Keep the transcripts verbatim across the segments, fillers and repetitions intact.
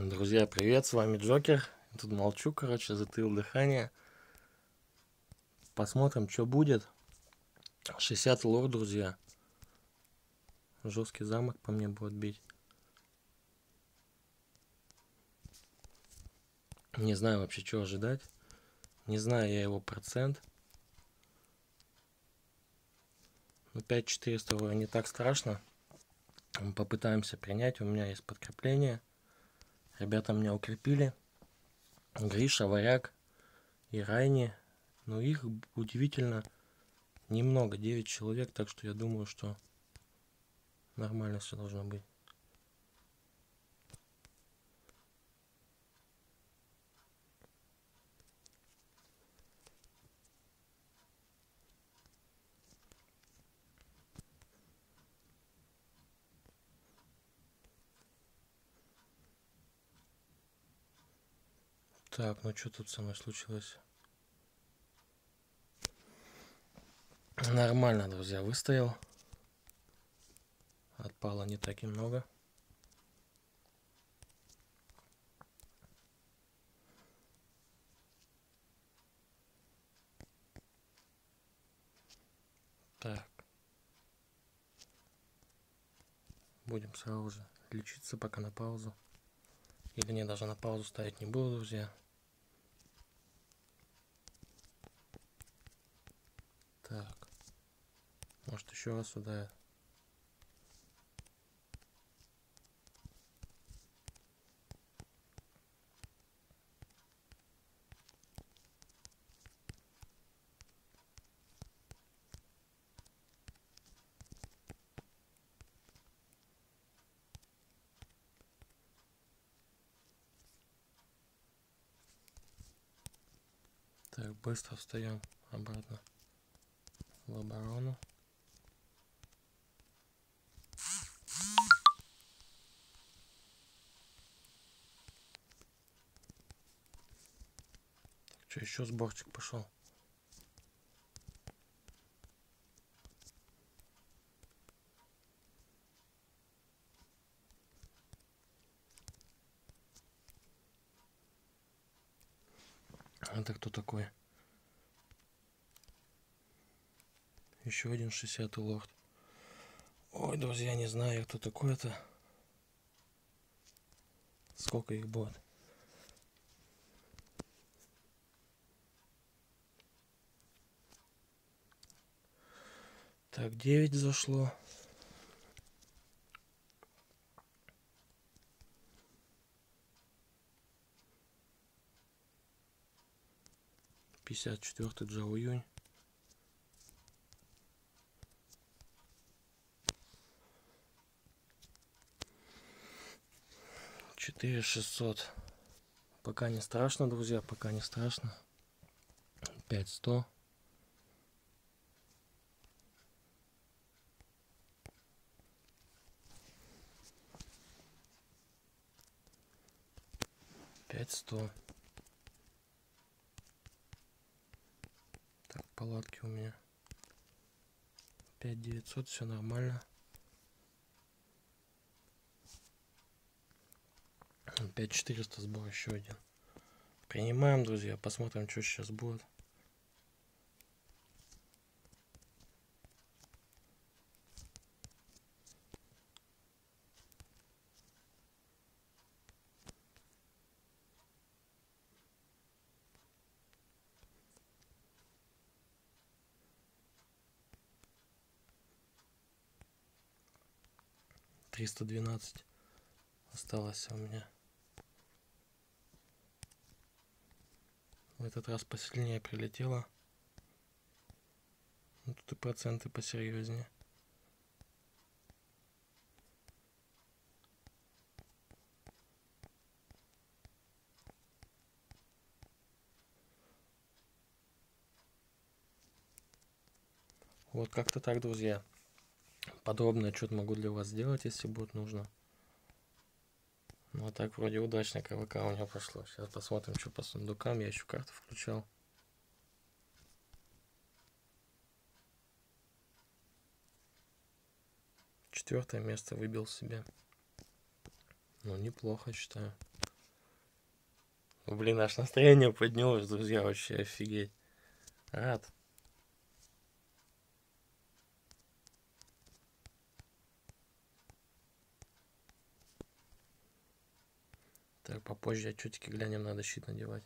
Друзья, привет, с вами Джокер. Тут молчу, короче, затаил дыхание. Посмотрим, что будет. шестьдесят лор, друзья. Жесткий замок по мне будет бить. Не знаю вообще, что ожидать. Не знаю я его процент. Но пять четыреста вроде не так страшно. Мы попытаемся принять. У меня есть подкрепление. Ребята меня укрепили. Гриша, Варяг и Райни. Но их удивительно немного. девять человек. Так что я думаю, что нормально все должно быть. Так, ну что тут со мной случилось? Нормально, друзья, выстоял. Отпало не так и много. Так. Будем сразу же лечиться пока на паузу. Или не, даже на паузу ставить не буду, друзья. Так. Может еще раз сюда. Так, быстро встаем обратно в оборону. Так, что, еще сборчик пошел? Это кто такой? Еще один шестидесятый лорд. Ой, друзья, не знаю, кто такой это. Сколько их будет? Так, девять зашло. пятьдесят четвёртый Джао Юнь. четыре шестьсот. Пока не страшно, друзья, пока не страшно. пять сто. пять сто. Так, палатки у меня. пять девятьсот, все нормально. пять четыреста сбор еще один. Принимаем, друзья, посмотрим, что сейчас будет. триста двенадцать осталось у меня. В этот раз посильнее прилетело. Ну, тут и проценты посерьезнее. Вот как-то так, друзья. Подробный отчет могу для вас сделать, если будет нужно. Ну, а так вроде удачно КВК у него прошло. Сейчас посмотрим, что по сундукам. Я еще карту включал. Четвертое место выбил себе. Ну, неплохо, считаю. Блин, аж настроение поднялось, друзья, вообще офигеть. Рад. Так, попозже отчетики глянем, надо щит надевать.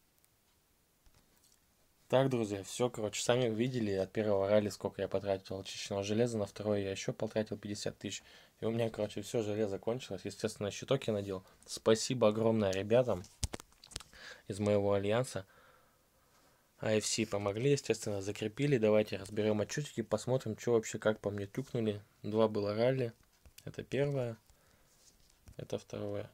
Так, друзья, все, короче, сами увидели от первого ралли, сколько я потратил очищенного железа, на второе я еще потратил пятьдесят тысяч. И у меня, короче, все железо кончилось. Естественно, щиток я надел. Спасибо огромное ребятам из моего альянса. эй эф си помогли, естественно, закрепили. Давайте разберем отчетики, посмотрим, что вообще, как по мне тюкнули. Два было ралли. Это первое. Это второе.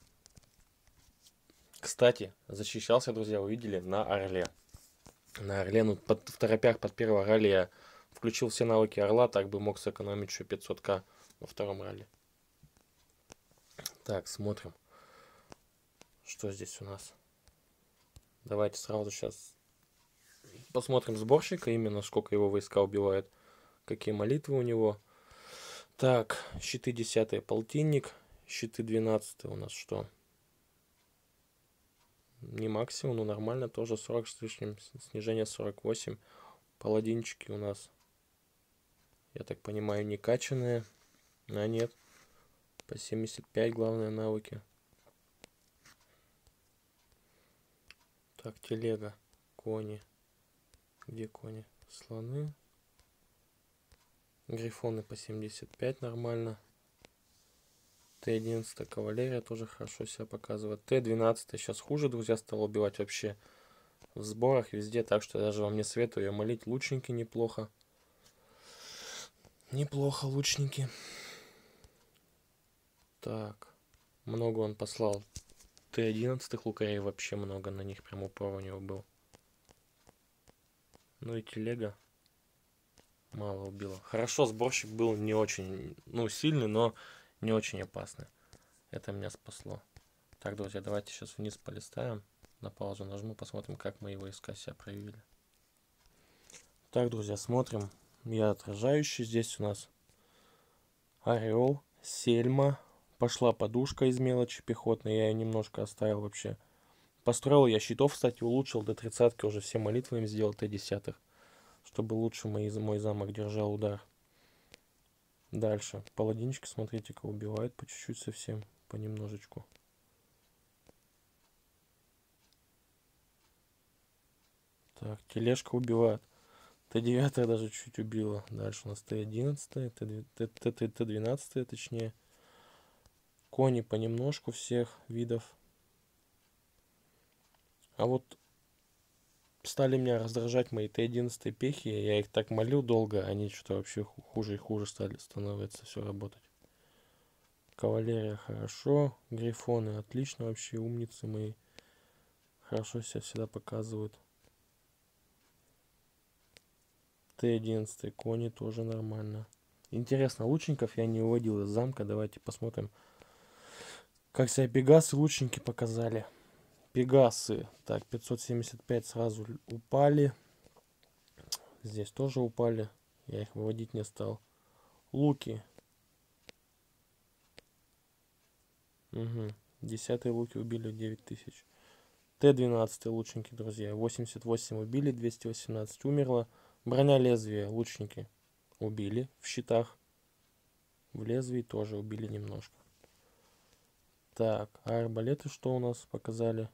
Кстати, защищался, друзья, увидели на Орле. На Орле, ну, под, в торопях под первое ралли я включил все навыки Орла, так бы мог сэкономить еще пятьсот тысяч во втором ралли. Так, смотрим, что здесь у нас. Давайте сразу сейчас посмотрим сборщика, именно сколько его войска убивают, какие молитвы у него. Так, щиты десятый полтинник, щиты двенадцатый у нас что? Не максимум, но нормально, тоже сорок с лишним, снижение сорок восемь. Паладинчики у нас, я так понимаю, не качанные. А нет, по семьдесят пять главные навыки. Так, телега, кони. Где кони? Слоны. Грифоны по семьдесят пять нормально. Т одиннадцать кавалерия тоже хорошо себя показывает. Т двенадцать сейчас хуже, друзья, стал убивать вообще в сборах везде, так что я даже вам не советую ее молить. Лучники неплохо. Неплохо лучники. Так, много он послал. Т одиннадцать лукарей вообще много, на них прям упор у него был. Ну и телега мало убила. Хорошо, сборщик был не очень, ну, сильный, но не очень опасный. Это меня спасло. Так, друзья, давайте сейчас вниз полистаем. На паузу нажму, посмотрим, как мои войска себя проявили. Так, друзья, смотрим. Я отражающий. Здесь у нас Орел, Сельма. Пошла подушка из мелочи пехотной. Я ее немножко оставил вообще. Построил я щитов, кстати, улучшил до тридцатки. Уже все молитвы им сделал Т десять. Чтобы лучше мой, мой замок держал удар. Дальше. Паладинчики, смотрите-ка, убивают по чуть-чуть совсем. Понемножечку. Так, тележка убивает. Т девять даже чуть убила. Дальше у нас Т одиннадцать, Т двенадцать точнее. Кони понемножку всех видов. А вот стали меня раздражать мои Т одиннадцать пехи. Я их так молил долго, они что-то вообще хуже и хуже стали становиться все работать. Кавалерия хорошо. Грифоны отлично вообще, умницы мои. Хорошо себя всегда показывают. Т одиннадцать кони тоже нормально. Интересно, лучников я не уводил из замка. Давайте посмотрим, как себя пегасы лучники показали. Пегасы. Так, пятьсот семьдесят пять сразу упали. Здесь тоже упали. Я их выводить не стал. Луки. Угу. Десятые луки убили девять тысяч. Т двенадцать лучники, друзья. восемьдесят восемь убили, двести восемнадцать умерло. Броня лезвия лучники убили в щитах. В лезвии тоже убили немножко. Так, а арбалеты что у нас показали?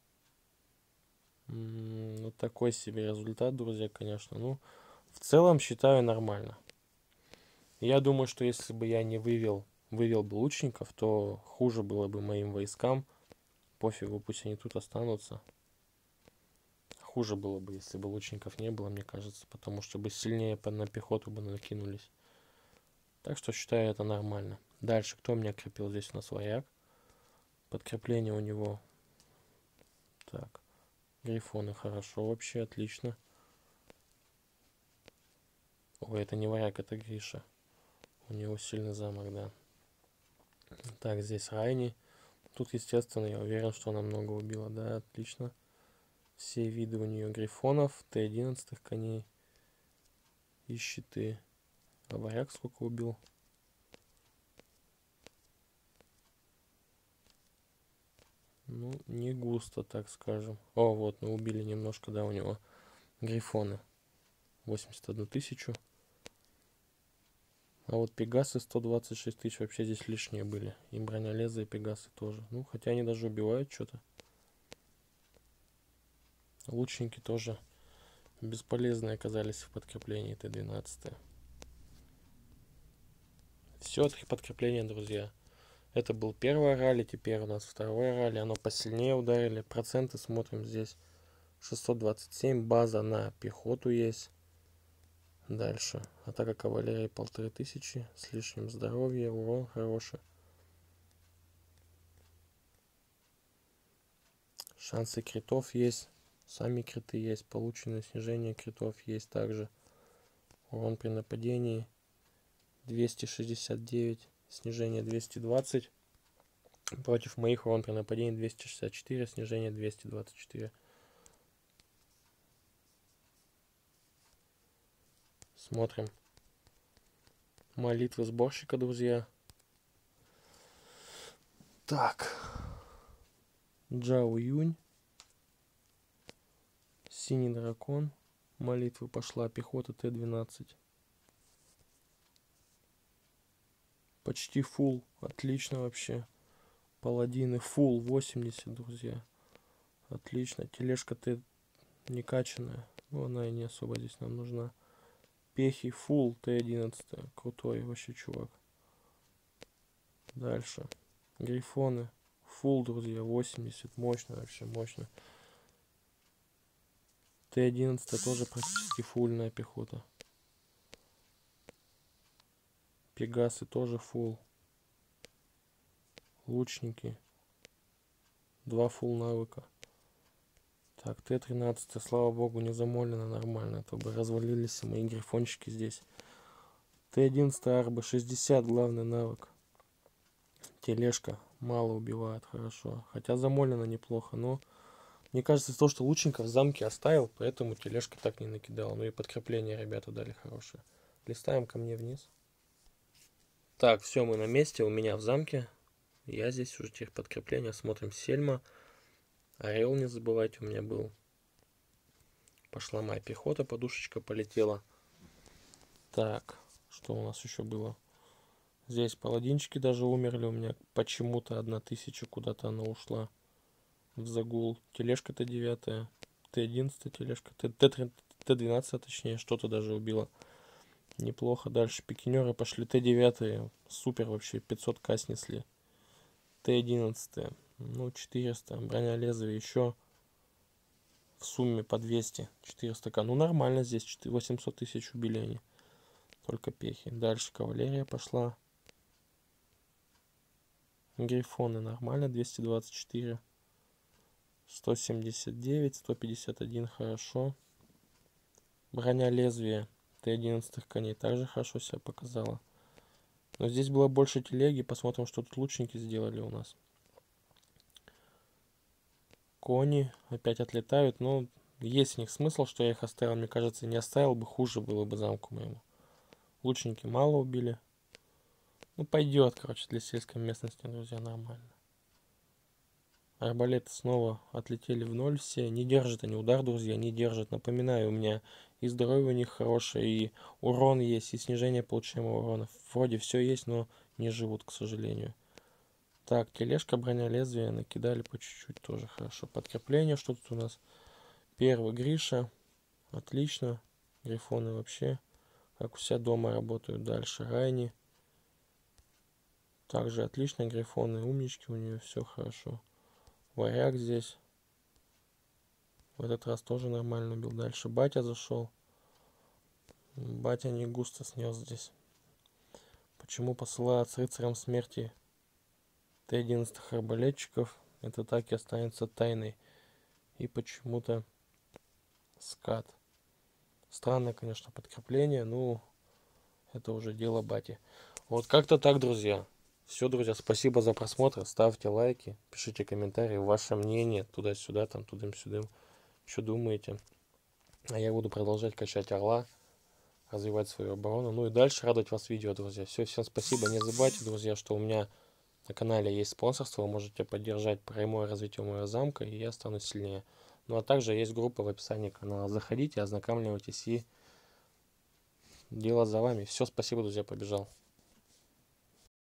М-м, вот такой себе результат, друзья, конечно. Ну, в целом считаю нормально. Я думаю, что если бы я не вывел, вывел бы лучников, то хуже было бы моим войскам. Пофигу, пусть они тут останутся. Хуже было бы, если бы лучников не было, мне кажется, потому что бы сильнее на пехоту бы накинулись. Так что считаю это нормально. Дальше, кто меня крепил? Здесь у нас вояк. Подкрепление у него. Так, грифоны хорошо, вообще отлично. Ой, это не вояк, это Гриша. У него сильный замок, да. Так, здесь Райни. Тут, естественно, я уверен, что она много убила. Да, отлично. Все виды у нее грифонов, Т одиннадцать коней и щиты. А варяг сколько убил? Ну, не густо, так скажем. О, вот, мы убили немножко, да, у него грифоны. восемьдесят одну тысячу. А вот пегасы сто двадцать шесть тысяч вообще здесь лишние были. И бронялезы, и пегасы тоже. Ну, хотя они даже убивают что-то. Лучники тоже бесполезные оказались в подкреплении Т двенадцать. Все, три подкрепления, друзья. Это был первый ралли, теперь у нас второй ралли. Оно посильнее ударили. Проценты смотрим здесь. шестьсот двадцать семь. База на пехоту есть. Дальше. Атака кавалерии полторы тысячи. С лишним здоровье. Урон хороший. Шансы критов есть. Сами криты есть. Полученное снижение критов есть также. Урон при нападении двести шестьдесят девять. Снижение двести двадцать. Против моих урон при нападении двести шестьдесят четыре. Снижение двести двадцать четыре. Смотрим. Молитвы сборщика, друзья. Так. Джао Юнь. Синий дракон. Молитвы пошла. Пехота Т двенадцать. Почти фул. Отлично вообще. Паладины фул восемьдесят, друзья. Отлично. Тележка Т не качанная. Ну, она и не особо здесь нам нужна. Пехи фул Т одиннадцать. Крутой вообще чувак. Дальше. Грифоны. Фул, друзья. восемьдесят. Мощно вообще, мощно. Т одиннадцать тоже практически фульная пехота. Пегасы тоже фул. Лучники. Два фул навыка. Так, Т тринадцать, слава богу, не замолено нормально. А то бы развалились мои грифончики здесь. Т одиннадцать арбы шестьдесят, главный навык. Тележка мало убивает, хорошо. Хотя замолено неплохо, но мне кажется, то, что лучников в замке оставил, поэтому тележка так не накидала. Ну и подкрепление ребята дали хорошее. Листаем ко мне вниз. Так, все, мы на месте, у меня в замке. Я здесь уже тех подкрепления. Смотрим Сельма. Орел не забывайте, у меня был. Пошла моя пехота, подушечка полетела. Так, что у нас еще было? Здесь паладинчики даже умерли. У меня почему-то одна тысяча куда-то она ушла в загул. Тележка Т девять, Т одиннадцать тележка, Т двенадцать точнее, что-то даже убила. Неплохо. Дальше пикинеры пошли. Т девять, супер вообще, пятьсот тысяч снесли. Т одиннадцать, ну четыреста. Броня лезвия еще в сумме по двести. четыреста тысяч. Ну нормально здесь, восемьсот тысяч убили они. Только пехи. Дальше кавалерия пошла. Грифоны нормально, двести двадцать четыре. сто семьдесят девять, сто пятьдесят один, хорошо. Броня лезвия Т одиннадцать коней также хорошо себя показала. Но здесь было больше телеги. Посмотрим, что тут лучники сделали у нас. Кони опять отлетают. Но есть в них смысл, что я их оставил. Мне кажется, не оставил бы, хуже было бы замку моему. Лучники мало убили. Ну, пойдет, короче, для сельской местности, друзья, нормально. Арбалеты снова отлетели в ноль все. Не держат они удар, друзья, не держат. Напоминаю, у меня и здоровье у них хорошее, и урон есть, и снижение получаемого урона. Вроде все есть, но не живут, к сожалению. Так, тележка, броня лезвия накидали по чуть-чуть, тоже хорошо. Подкрепление, что тут у нас? Первый Гриша. Отлично. Грифоны вообще, как у себя дома работают. Дальше Райни. Также отлично, грифоны, умнички, у нее все хорошо. Варяг здесь. В этот раз тоже нормально убил. Дальше батя зашел. Батя не густо снес здесь. Почему посылают с рыцарем смерти Т одиннадцать арбалетчиков? Это так и останется тайной. И почему-то скат. Странное, конечно, подкрепление. Ну, это уже дело бати. Вот как-то так, друзья. Все, друзья, спасибо за просмотр. Ставьте лайки, пишите комментарии, ваше мнение туда-сюда, там, туда-сюда. Что думаете? А я буду продолжать качать орла, развивать свою оборону. Ну и дальше радовать вас видео, друзья. Все, всем спасибо. Не забывайте, друзья, что у меня На канале есть спонсорство, вы можете поддержать прямое развитие моего замка, и я стану сильнее. Ну а также есть группа в описании канала. Заходите, ознакомьтесь, и дело за вами. Все, спасибо, друзья, побежал.